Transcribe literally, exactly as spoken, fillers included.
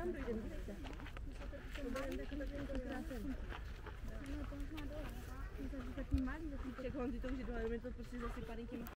tam dojdeme, dívejte. To bude jako takový krásný. No to možná dole, tak? To je takový malý, takový. Jak Honzi to už je dole, je to prostě zasypaný těma